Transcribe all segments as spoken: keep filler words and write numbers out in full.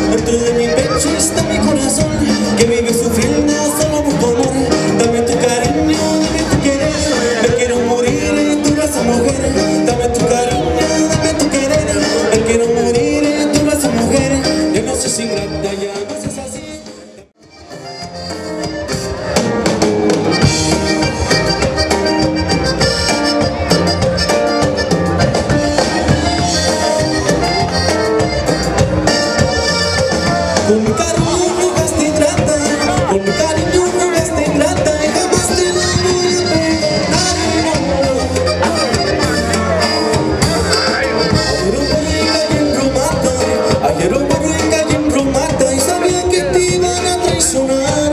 Dentro de mi pecho está mi corazón, que vive sufriendo solo por tu amor. Dame tu cariño, dame tu querer, me quiero morir en tu brazo, mujer. Dame tu cariño, dame tu querer, me quiero morir en tu brazo, mujer. Ya no seas ingrata, ya no seas así. Con mi cariño jugaste ingrata, con mi cariño jugaste ingrata, y jamás te la voy a perdonar, no. Ayer un barrio cayó en Romata, ayer un barrio cayó en Romata, y sabía que te iban a traicionar.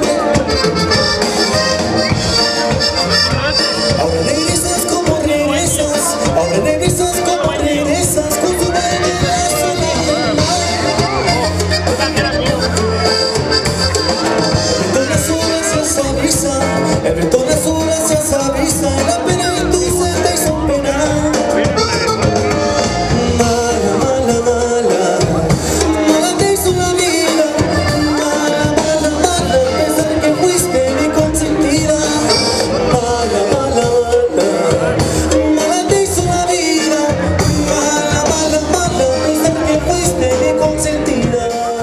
Ahora regresas como regresas, ahora regresas como regresas, con tu baile sola del mar. En todas las horas se hace brisa, la pena en tu ser te hizo pena. Mala, mala, mala, mala te hizo la vida. Mala, mala, mala, pensar que fuiste mi consentida. Mala, mala, mala, mala te hizo la vida. Mala, mala, mala, pensar que fuiste mi consentida.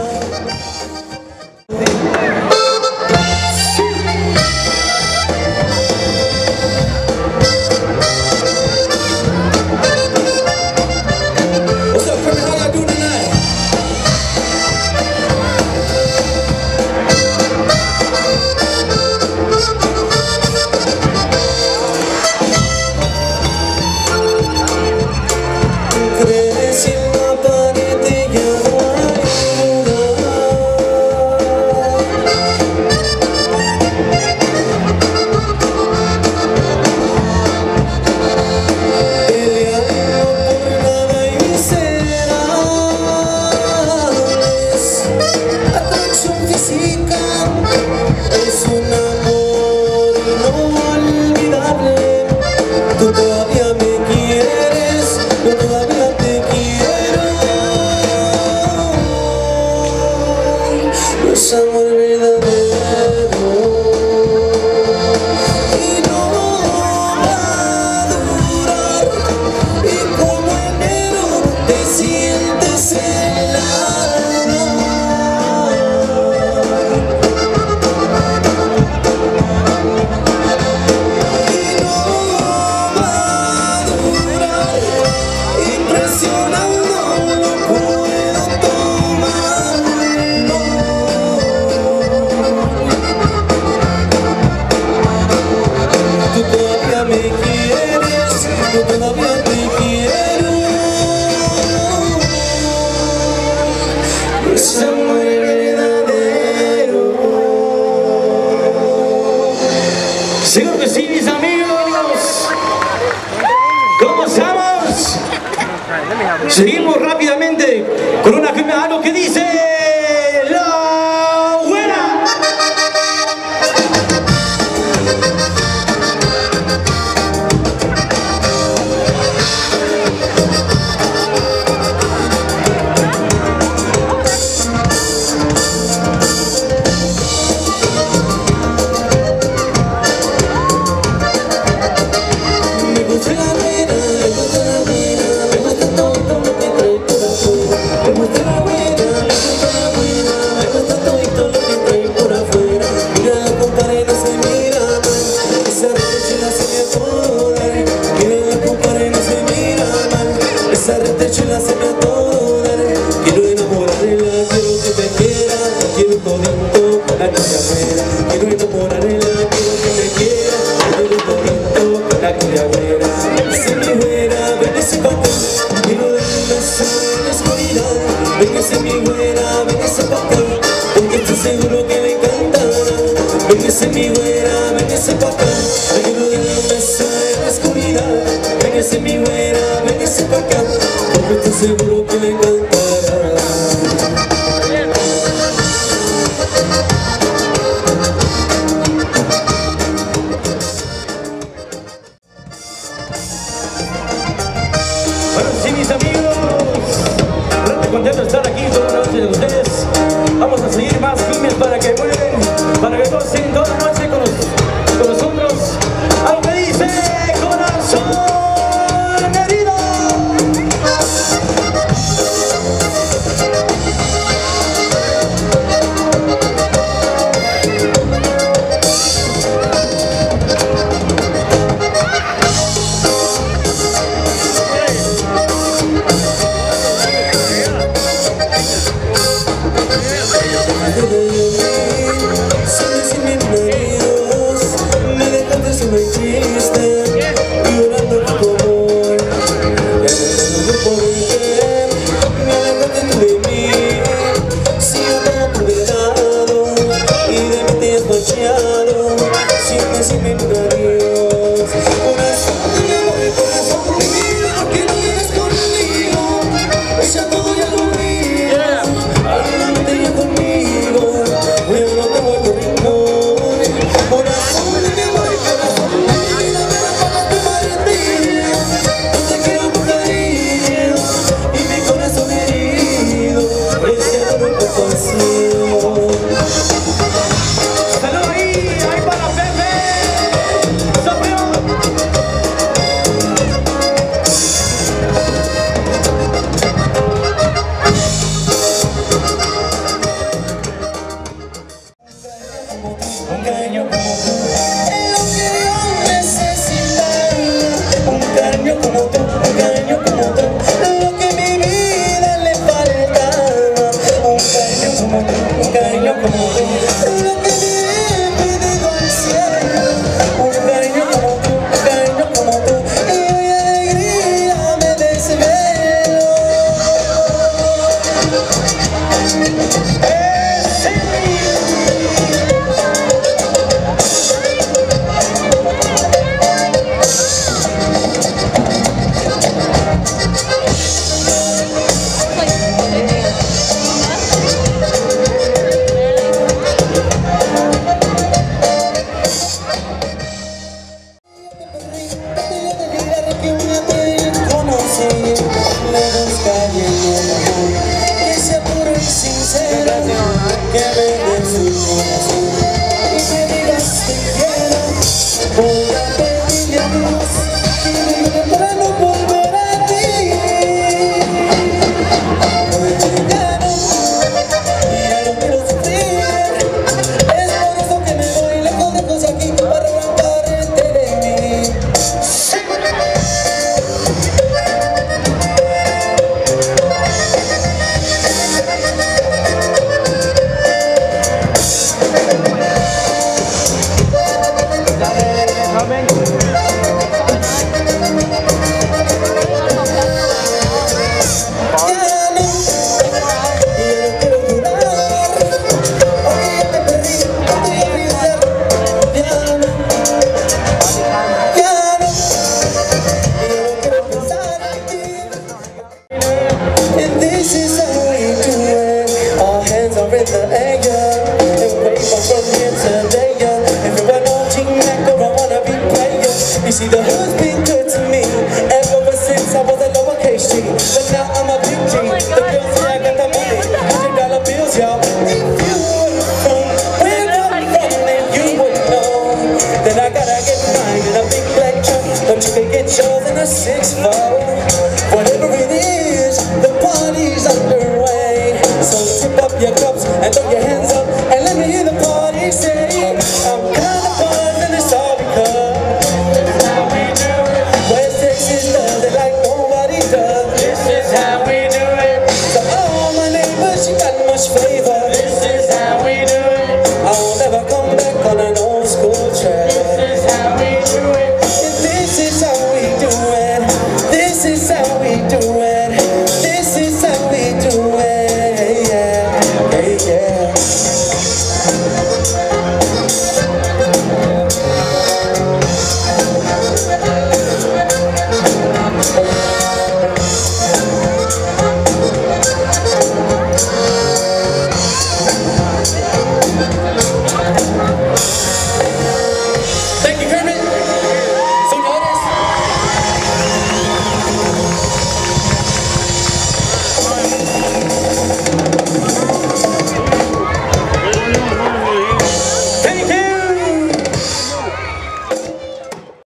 Es un amor inolvidable. Tú todavía me quieres, yo todavía te quiero. No es amor verdadero y no va a durar. Y como enero te sientes helado. Me quieres, yo todavía te quiero. Es amor verdadero. Seguro que sí, mis amigos. ¿Cómo estamos? Seguimos rápidamente con una cumbia, algo que dice la buena. Quiero enamorarla, quiero que te quiera, quiero todito con la cuya güera. Quiero enamorarla, quiero que te quiera, quiero todito con la cuya güera. Véngase mi güera, véngase pa' acá, quiero darle un beso en la oscuridad. Véngase mi güera, véngase pa' acá, porque estoy seguro que me encantará. Véngase mi güera, véngase pa' acá, quiero darle un beso en la oscuridad. Véngase mi güera, véngase pa' acá, porque estoy seguro que me encantará. Bueno, sí, mis amigos, realmente contento de estar aquí con una noche de ustedes. nunca consigo. Saludos ahí, ahí para Pepe. Soprano. Un cariño como tú es lo que yo necesitaba. Un cariño como tú, un cariño como tú, lo que mi vida le faltaba. Un cariño como tú, un cariño como tú, lo que mi vida he pedido al cielo. Un cariño como tú, un cariño como tú, y hoy alegría me desvelo. Que sea puro y sincero, que me des su corazón y me digas te quiero. Voy a pedirle a Dios que me ayude para no volver a ti. Porque ya no, ya no quiero sufrir. Es por eso que me voy lejos, lejos aquí para arrancarte de mí. In the air, and wave from here to there. If you're an O G Mac or I wanna be player, you see the hood's been good to me ever since I was a lowercase G. But now I'm a big G. The girls say I got the money, hundred dollar bills, y'all. If you were from where I'm from, then you would know that I gotta get mine in a big black truck, but you can get yours in a six four. Whatever it is, the party's underway. So tip up your cups and throw your hands up and let me hear the party say, I'm kinda buzzed and it's all because this is how we do it. West Texas does it like nobody does. This is how we do it. So all my neighbors, you got much flavor.